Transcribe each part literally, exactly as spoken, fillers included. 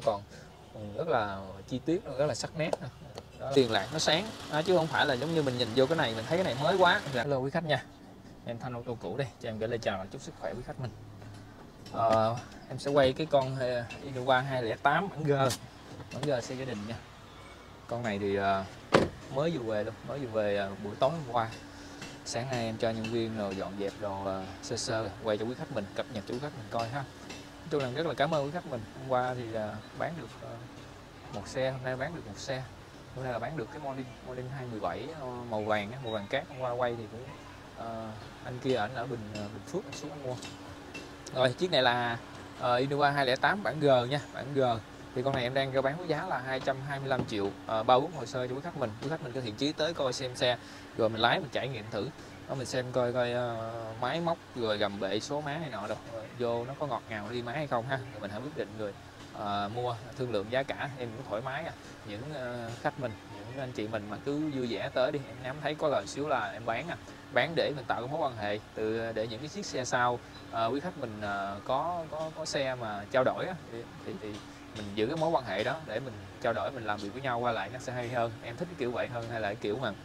còn rất là chi tiết, rất là sắc nét. Đó, tiền lạc nó sáng đó, chứ không phải là giống như mình nhìn vô cái này mình thấy cái này mới quá. Hello quý khách nha, em Thanh ô tô cũ đây, cho em gửi lời chào và chúc sức khỏe quý khách mình. Ờ, em sẽ quay cái con Innova hai không tám bản G, bản G xe gia đình nha. Con này thì uh, mới vừa về luôn, mới vừa về uh, buổi tối hôm qua. Sáng nay em cho nhân viên rồi dọn dẹp đồ uh, sơ sơ quay cho quý khách mình, cập nhật cho quý khách mình coi ha. Nói chung là rất là cảm ơn quý khách mình. Hôm qua thì uh, bán được uh, một xe, hôm nay bán được một xe. Hôm nay là bán được cái Morning Morning hai một bảy uh, màu vàng, màu vàng cát. Hôm qua quay thì cũng uh, anh kia ảnh ở Bình uh, Bình Phước anh xuống anh mua. Rồi chiếc này là uh, Innova hai không tám bản G nha, bản G. Thì con này em đang rao bán với giá là hai trăm hai mươi lăm triệu, uh, bao bốn hồ sơ cho quý khách mình. Quý khách mình có thiện chí tới coi xem xe, rồi mình lái mình trải nghiệm thử. Đó, mình xem coi coi uh, máy móc rồi gầm bệ số má này nọ đâu, rồi vô nó có ngọt ngào đi máy hay không ha. Rồi mình hãy quyết định rồi uh, mua, thương lượng giá cả em cũng thoải mái à. Những uh, khách mình, những anh chị mình mà cứ vui vẻ tới đi, em nắm thấy có lời xíu là em bán à. Bán để mình tạo cái mối quan hệ, từ để những cái chiếc xe sau uh, quý khách mình uh, có có có xe mà trao đổi á, thì, thì, thì mình giữ cái mối quan hệ đó để mình trao đổi, mình làm việc với nhau qua lại nó sẽ hay hơn. Em thích cái kiểu vậy hơn, hay là cái kiểu mà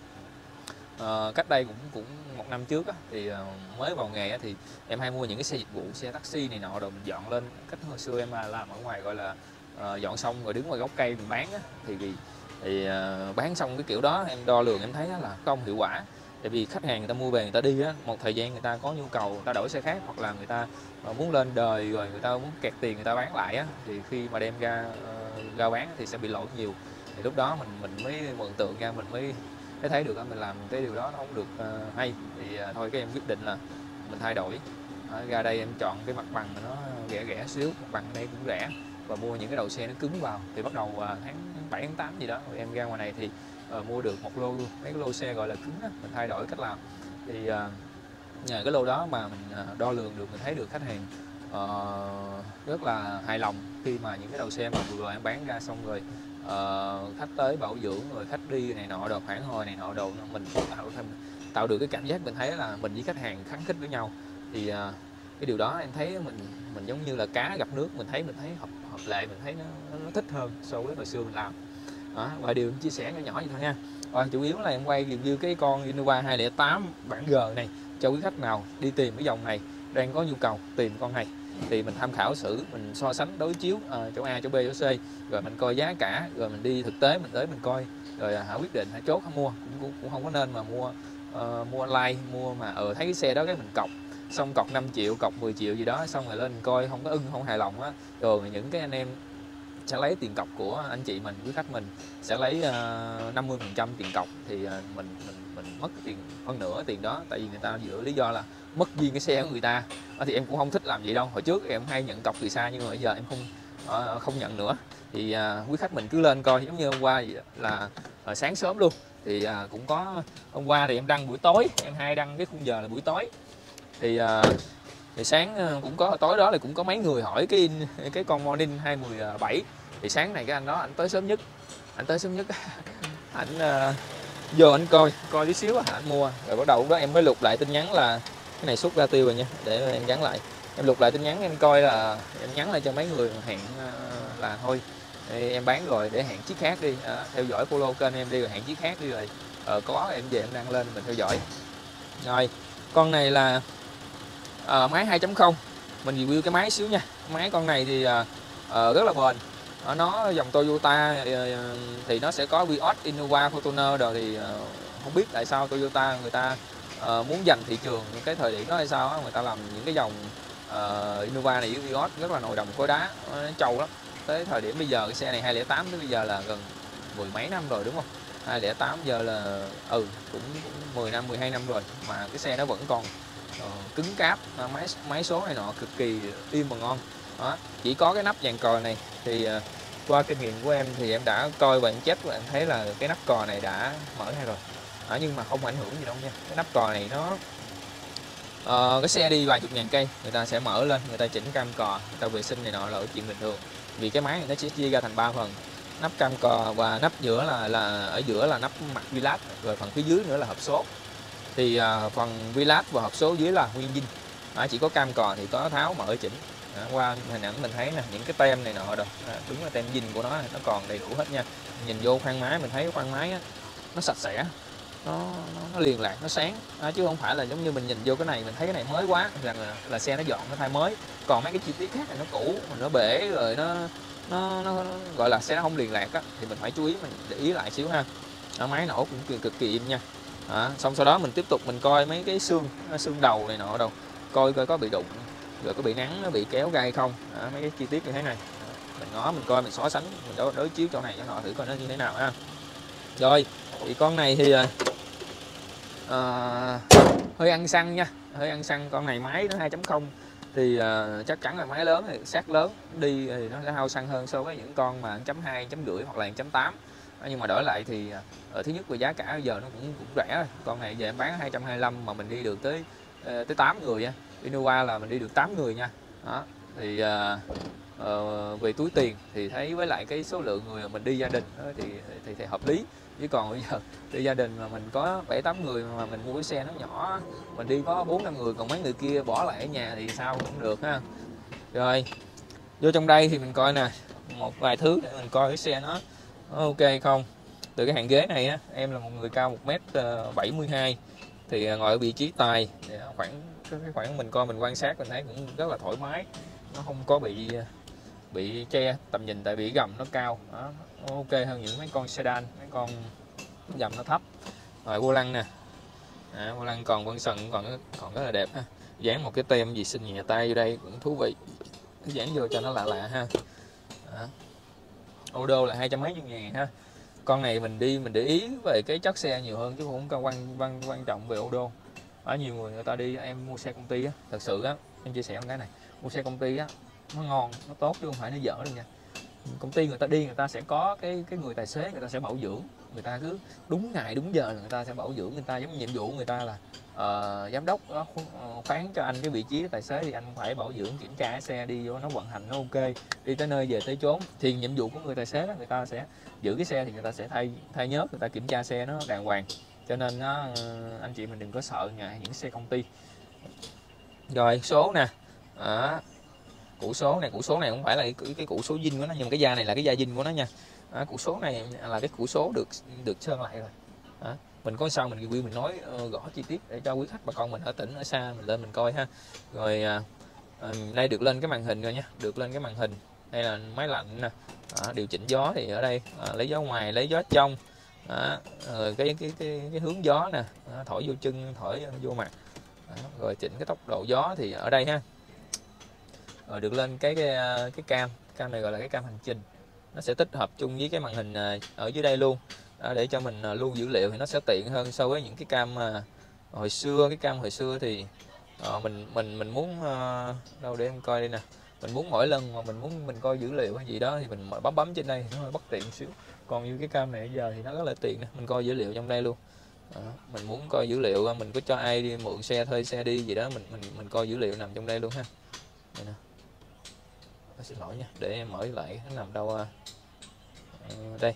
uh, cách đây cũng cũng một năm trước á, thì uh, mới vào nghề á, thì em hay mua những cái xe dịch vụ, xe taxi này nọ rồi mình dọn lên. Cách hồi xưa em làm ở ngoài gọi là uh, dọn xong rồi đứng ngoài gốc cây mình bán á, thì thì, thì uh, bán xong cái kiểu đó em đo lường em thấy là không hiệu quả. Tại vì khách hàng người ta mua về người ta đi á, một thời gian người ta có nhu cầu người ta đổi xe khác, hoặc là người ta muốn lên đời rồi người ta muốn kẹt tiền người ta bán lại á, thì khi mà đem ra uh, ra bán thì sẽ bị lỗ nhiều. Thì lúc đó mình mình mới mường tượng ra, mình mới thấy thấy được mình làm cái điều đó nó không được uh, hay. Thì uh, thôi cái em quyết định là mình thay đổi. Uh, ra đây em chọn cái mặt bằng nó rẻ rẻ xíu, mặt bằng đây cũng rẻ, và mua những cái đầu xe nó cứng vào. Thì bắt đầu uh, tháng bảy tháng tám gì đó rồi em ra ngoài này thì Uh, mua được một lô luôn, mấy cái lô xe gọi là cứng á, mình thay đổi cách làm. Thì uh, nhờ cái lô đó mà mình uh, đo lường được, mình thấy được khách hàng uh, rất là hài lòng khi mà những cái đầu xe mà vừa rồi em bán ra xong rồi uh, khách tới bảo dưỡng rồi khách đi này nọ đồ, phản hồi này nọ đồ, mình tạo thêm tạo được cái cảm giác mình thấy là mình với khách hàng khăng khít với nhau. Thì uh, cái điều đó em thấy mình mình giống như là cá gặp nước, mình thấy mình thấy hợp hợp lệ, mình thấy nó, nó thích hơn so với hồi xưa mình làm. Đó, và điều chia sẻ nhỏ nhỏ vậy thôi nha. Và chủ yếu là em quay review cái con Innova hai không tám bản G này cho quý khách nào đi tìm cái dòng này, đang có nhu cầu tìm con này thì mình tham khảo xử, mình so sánh đối chiếu uh, chỗ A chỗ B chỗ C, rồi mình coi giá cả, rồi mình đi thực tế mình tới mình coi, rồi hãy quyết định hãy chốt không mua. Cũng, cũng, cũng không có nên mà mua uh, mua online, mua mà ở uh, thấy cái xe đó cái mình cọc xong cọc năm triệu cọc mười triệu gì đó, xong rồi lên mình coi không có ưng không hài lòng á, rồi những cái anh em sẽ lấy tiền cọc của anh chị mình, quý khách mình sẽ lấy uh, năm mươi phần trăm tiền cọc, thì uh, mình mình mình mất tiền hơn nửa tiền đó. Tại vì người ta dựa lý do là mất riêng cái xe của người ta. Uh, thì em cũng không thích làm vậy đâu. Hồi trước em hay nhận cọc từ xa, nhưng mà bây giờ em không uh, không nhận nữa. Thì uh, quý khách mình cứ lên coi, giống như hôm qua là uh, sáng sớm luôn, thì uh, cũng có hôm qua thì em đăng buổi tối, em hay đăng cái khung giờ là buổi tối. Thì uh, thì sáng cũng có, tối đó là cũng có mấy người hỏi cái cái con Morning hai một bảy. Thì sáng này cái anh đó anh tới sớm nhất, anh tới sớm nhất anh uh, vô anh coi coi tí xíu anh mua. Rồi bắt đầu lúc đó em mới lục lại tin nhắn, là cái này xuất ra tiêu rồi nha, để em gắn lại. Em lục lại tin nhắn em coi là em nhắn lại cho mấy người hẹn uh, là thôi em bán rồi, để hẹn chiếc khác đi, uh, theo dõi follow kênh em đi, rồi hẹn chiếc khác đi, rồi uh, có em về em đăng lên mình theo dõi. Rồi con này là uh, máy hai chấm không, mình review cái máy xíu nha. Máy con này thì uh, uh, rất là bền. Ở nó dòng Toyota uh, thì nó sẽ có Vios, Innova, Fortuner rồi, thì uh, không biết tại sao Toyota người ta uh, muốn giành thị trường những cái thời điểm đó hay sao á, người ta làm những cái dòng uh, Innova này với Vios rất là nồi đồng khối đá, nó trâu lắm. Tới thời điểm bây giờ cái xe này hai không tám tới bây giờ là gần mười mấy năm rồi đúng không? hai không tám giờ là ừ cũng mười năm mười hai năm rồi mà cái xe nó vẫn còn uh, cứng cáp, máy máy số này nọ cực kỳ im và ngon. Đó, chỉ có cái nắp dàn còi này thì uh, qua kinh nghiệm của em thì em đã coi và em check và em thấy là cái nắp cò này đã mở hay rồi. Đó, nhưng mà không ảnh hưởng gì đâu nha. Cái nắp cò này nó uh, cái xe đi vài chục ngàn cây người ta sẽ mở lên, người ta chỉnh cam cò, người ta vệ sinh này nọ là ở chuyện bình thường. Vì cái máy này nó sẽ chia ra thành ba phần, nắp cam cò và nắp giữa là là ở giữa là nắp mặt vi lát, rồi phần phía dưới nữa là hộp số. Thì uh, phần vi lát và hộp số dưới là nguyên zin. À, chỉ có cam cò thì có tháo mở chỉnh. À, qua hình ảnh mình thấy nè, những cái tem này nọ đâu, à, đúng là tem zin của nó nó còn đầy đủ hết nha. Nhìn vô khoang máy mình thấy khoang máy á, nó sạch sẽ, nó, nó, nó liền lạc, nó sáng, à, chứ không phải là giống như mình nhìn vô cái này mình thấy cái này mới quá rằng là, là xe nó dọn, nó thay mới. Còn mấy cái chi tiết khác này nó cũ, nó bể rồi nó nó, nó, nó gọi là xe nó không liền lạc á, thì mình phải chú ý, mình để ý lại xíu ha. À, máy nổ cũng cực, cực kỳ im nha. À, xong sau đó mình tiếp tục mình coi mấy cái xương xương đầu này nọ đâu, coi coi có bị đụng rồi có bị nắng nó bị kéo gai không. À, mấy cái chi tiết như thế này mình ngó mình coi mình so sánh mình đối, đối chiếu chỗ này chỗ nọ thử coi nó như thế nào ha. Rồi thì con này thì à, hơi ăn xăng nha, hơi ăn xăng. Con này máy nó hai chấm không thì uh, chắc chắn là máy lớn thì sát lớn đi thì nó sẽ hao xăng hơn so với những con mà một chấm hai, một chấm rưỡi hoặc là một chấm tám. Nhưng mà đổi lại thì ở thứ nhất về giá cả bây giờ nó cũng cũng rẻ rồi. Con này về em bán hai trăm hai mươi lăm mà mình đi được tới uh, tới tám người nha. Innova là mình đi được tám người nha. Đó thì uh, uh, về túi tiền thì thấy với lại cái số lượng người mà mình đi gia đình đó, thì, thì thì hợp lý. Chứ còn bây giờ đi gia đình mà mình có bảy tám người mà mình mua cái xe nó nhỏ, mình đi có bốn năm người còn mấy người kia bỏ lại ở nhà thì sao cũng được ha. Rồi vô trong đây thì mình coi nè, một vài thứ để mình coi cái xe nó ok không. Từ cái hàng ghế này á, em là một người cao một mét bảy mươi hai thì ngồi ở vị trí tài, khoảng cái khoảng mình coi mình quan sát mình thấy cũng rất là thoải mái, nó không có bị bị che tầm nhìn tại vì gầm nó cao đó, nó ok hơn những mấy con sedan, mấy con gầm nó thấp. Rồi vô lăng nè, à, vô lăng còn vân sần còn còn rất là đẹp ha, dán một cái tem gì xin nhẹ tay vô đây cũng thú vị, dán vô cho nó lạ lạ ha. Ô đô là hai trăm mấy ngàn ha. Con này mình đi mình để ý về cái chất xe nhiều hơn chứ không có quan quan quan trọng về ô đô. Ở nhiều người người ta đi, em mua xe công ty á, thật sự á em chia sẻ một cái này, mua xe công ty á nó ngon nó tốt chứ không phải nó dở đâu nha. Công ty người ta đi người ta sẽ có cái cái người tài xế người ta sẽ bảo dưỡng, người ta cứ đúng ngày đúng giờ là người ta sẽ bảo dưỡng, người ta giống nhiệm vụ người ta là uh, giám đốc đó khoán cho anh cái vị trí tài xế thì anh phải bảo dưỡng kiểm tra cái xe đi vô nó vận hành nó ok, đi tới nơi về tới chốn. Thì nhiệm vụ của người tài xế đó người ta sẽ giữ cái xe thì người ta sẽ thay thay nhớt, người ta kiểm tra xe nó đàng hoàng. Cho nên nó anh chị mình đừng có sợ ngại những xe công ty. Rồi số nè, à, củ số này, củ số này không phải là cái, cái củ số zin của nó nhưng mà cái da này là cái da zin của nó nha. À, củ số này là cái củ số được được sơn lại rồi. À, mình có sao mình review mình nói uh, gõ chi tiết để cho quý khách bà con mình ở tỉnh ở xa mình lên mình coi ha. Rồi à, đây được lên cái màn hình rồi nha, được lên cái màn hình. Đây là máy lạnh nè, à, điều chỉnh gió thì ở đây à, lấy gió ngoài lấy gió trong. Đó, rồi cái cái cái cái hướng gió nè, đó, thổi vô chân thổi vô mặt. Đó, rồi chỉnh cái tốc độ gió thì ở đây ha. Rồi được lên cái cái cái cam cam này gọi là cái cam hành trình, nó sẽ tích hợp chung với cái màn hình ở dưới đây luôn. Đó, để cho mình lưu dữ liệu thì nó sẽ tiện hơn so với những cái cam mà hồi xưa. Cái cam hồi xưa thì uh, mình mình mình muốn uh, đâu để em coi đây nè, mình muốn mỗi lần mà mình muốn mình coi dữ liệu hay gì đó thì mình bấm bấm trên đây nó hơi bất tiện một xíu. Còn như cái cam này bây giờ thì nó rất là tiện nè, mình coi dữ liệu trong đây luôn. Đó, mình muốn coi dữ liệu mình có cho ai đi mượn xe thuê xe đi gì đó mình mình mình coi dữ liệu nằm trong đây luôn ha. Đây nè. Xin lỗi nha, để em mở lại nó nằm đâu à? Đây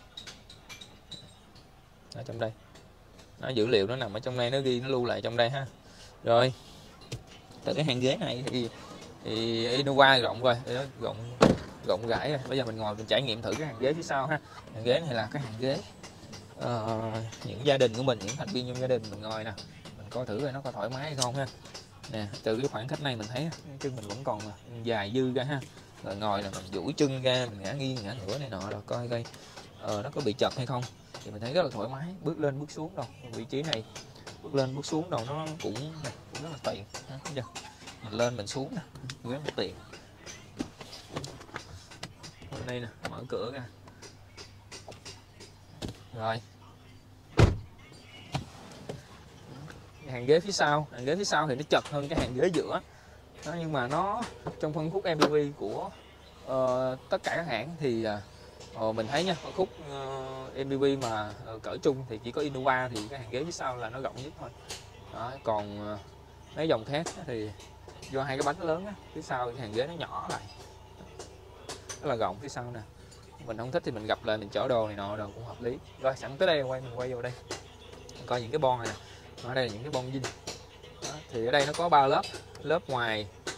ở trong đây nó dữ liệu nó nằm ở trong đây, nó ghi nó lưu lại trong đây ha. Rồi từ cái hàng ghế này thì, thì Innova rộng rồi, rộng rộng rãi rồi. Bây giờ mình ngồi mình trải nghiệm thử cái hàng ghế phía sau ha. Hàng ghế này là cái hàng ghế uh, những gia đình của mình, những thành viên trong gia đình mình ngồi nè, mình coi thử coi nó có thoải mái hay không ha. Nè, từ cái khoảng cách này mình thấy chân mình vẫn còn dài dư ra ha. Rồi ngồi là mình duỗi chân ra, mình ngã nghiêng ngã ngửa này nọ, rồi coi coi ờ, nó có bị chật hay không. Thì mình thấy rất là thoải mái, bước lên bước xuống đâu vị trí này, bước lên bước xuống đâu nó cũng, cũng rất là tiện. Đó, mình lên mình xuống nè, rất là tiện. Bên đây nè, mở cửa ra. Rồi hàng ghế phía sau, hàng ghế phía sau thì nó chật hơn cái hàng ghế giữa. Đó, nhưng mà nó trong phân khúc em pê vê của uh, tất cả các hãng thì uh, mình thấy nha, phân khúc uh, em pê vê mà uh, cỡ trung thì chỉ có Innova thì cái hàng ghế phía sau là nó rộng nhất thôi. Đó, còn uh, mấy dòng khác thì do hai cái bánh lớn á, phía sau cái hàng ghế nó nhỏ lại, rất là rộng phía sau nè. Mình không thích thì mình gập lên mình chở đồ này nọ đồ cũng hợp lý. Rồi sẵn tới đây quay mình quay vô đây mình coi những cái bon này nè. Ở đây là những cái bon zin. Đó, thì ở đây nó có ba lớp, lớp ngoài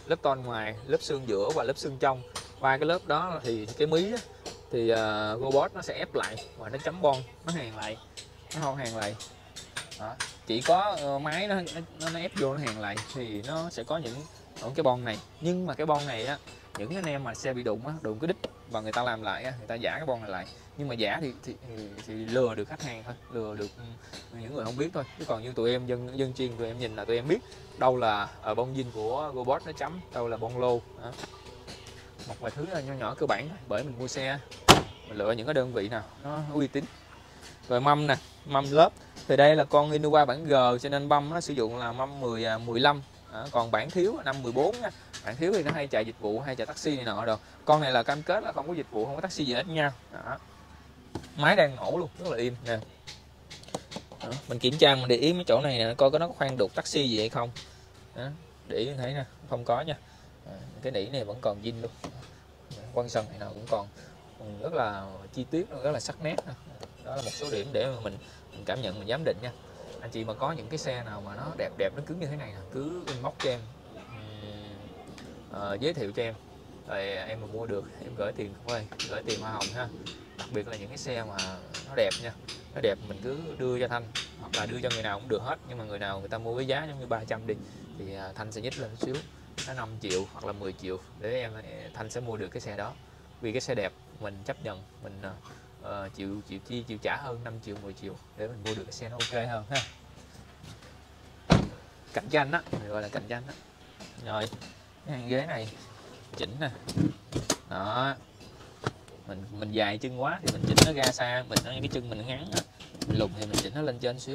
lớp tôn ngoài, lớp xương giữa và lớp xương trong. Ba cái lớp đó thì cái mí á, thì uh, GoBoss nó sẽ ép lại và nó chấm bon, nó hàn lại, nó không hàn lại. Đó. Chỉ có uh, máy nó, nó nó ép vô nó hàn lại thì nó sẽ có những ở cái bon này. Nhưng mà cái bon này á, những anh em mà xe bị đụng á, đụng cái đít và người ta làm lại á, người ta giả cái bon này lại. Nhưng mà giả thì thì, thì, thì lừa được khách hàng thôi, lừa được những người không biết thôi. Chứ còn như tụi em dân dân chuyên, tụi em nhìn là tụi em biết đâu là ở bon zin của GoBoss nó chấm, đâu là bon lô. Đó. Một vài thứ là nhỏ nhỏ cơ bản thôi, bởi mình mua xe mình lựa những cái đơn vị nào nó uy tín. Rồi mâm nè, mâm lớp thì đây là con Innova bản G, cho nên mâm nó sử dụng là mâm mười, mười lăm. À, còn bản thiếu là năm mười bốn nha. Bản thiếu thì nó hay chạy dịch vụ, hay chạy taxi này nọ rồi. Con này là cam kết là không có dịch vụ, không có taxi gì hết nha. Đó. Máy đang nổ luôn, rất là im nè. Đó. Mình kiểm tra, mình để ý mấy chỗ này nè, coi có nó có khoan đục taxi gì hay không. Đó. Để ý thấy nè, không có nha. À, cái nỉ này vẫn còn zin luôn. Quăng sân này nào cũng còn rất là chi tiết, rất là sắc nét. Đó là một số điểm để mà mình, mình cảm nhận, mình giám định nha. Anh chị mà có những cái xe nào mà nó đẹp đẹp, nó cứng như thế này nè, cứ inbox cho em, uh, giới thiệu cho em, rồi em mà mua được em gửi tiền thôi, gửi tiền hoa hồng ha. Đặc biệt là những cái xe mà nó đẹp nha, nó đẹp mình cứ đưa cho Thanh, hoặc là đưa cho người nào cũng được hết. Nhưng mà người nào người ta mua với giá giống như ba trăm đi thì Thanh sẽ nhích lên một xíu, nó năm triệu hoặc là mười triệu để em Thanh sẽ mua được cái xe đó. Vì cái xe đẹp mình chấp nhận, mình uh, chịu chịu chi chịu trả hơn năm triệu mười triệu để mình mua được cái xe nó ok hơn ha. Cạnh tranh đó, mình gọi là cạnh tranh đó. Rồi cái hàng ghế này chỉnh nè. Đó. Mình mình dài chân quá thì mình chỉnh nó ra xa, mình cái chân mình ngắn đó. Mình lùn thì mình chỉnh nó lên trên xíu.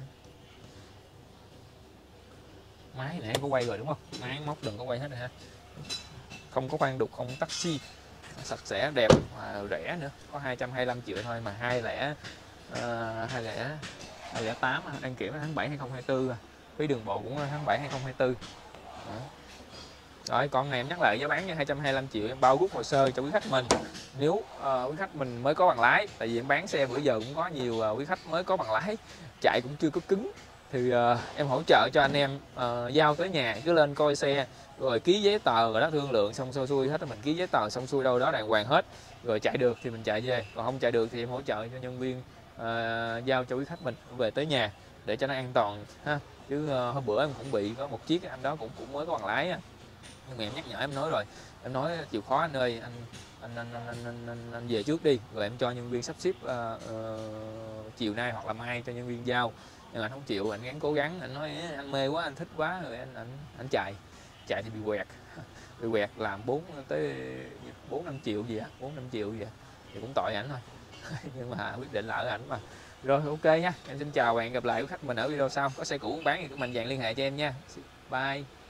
Máy nãy có quay rồi đúng không? Máy móc đừng có quay hết rồi ha. Không có khoan đục, không có taxi, sạch sẽ đẹp và rẻ nữa, có hai trăm hai mươi lăm triệu thôi mà hai lẻ hai lẻ hai lẻ tám đăng kiểm tháng bảy hai không hai tư, phí đường bộ cũng tháng bảy hai không hai tư. Đó. Rồi con này em nhắc lại giá bán nha, hai trăm hai mươi lăm triệu em bao rút hồ sơ cho quý khách mình. Nếu uh, quý khách mình mới có bằng lái, tại vì em bán xe bữa giờ cũng có nhiều uh, quý khách mới có bằng lái, chạy cũng chưa có cứng, thì uh, em hỗ trợ cho anh em uh, giao tới nhà, cứ lên coi xe rồi ký giấy tờ rồi đó, thương lượng xong xuôi xuôi hết, mình ký giấy tờ xong xuôi đâu đó đàng hoàng hết, rồi chạy được thì mình chạy về, còn không chạy được thì em hỗ trợ cho nhân viên uh, giao cho quý khách mình về tới nhà để cho nó an toàn ha. Chứ uh, hôm bữa em cũng bị có một chiếc anh đó cũng cũng mới có bằng lái á, nhưng mà em nhắc nhở em nói rồi, em nói chịu khó anh ơi, anh anh anh anh, anh, anh, anh, anh về trước đi, rồi em cho nhân viên sắp xếp uh, uh, chiều nay hoặc là mai cho nhân viên giao. Nhưng anh không chịu, anh gắng cố gắng, anh nói anh mê quá, anh thích quá, rồi anh anh anh chạy chạy thì bị quẹt bị quẹt làm bốn tới bốn năm triệu gì á, bốn năm triệu gì á, thì cũng tội ảnh thôi. Nhưng mà quyết định là ở ảnh mà. Rồi ok nha, em xin chào và hẹn gặp lại quý khách mình ở video sau. Có xe cũ bán thì cứ mạnh dạn liên hệ cho em nha. Bye.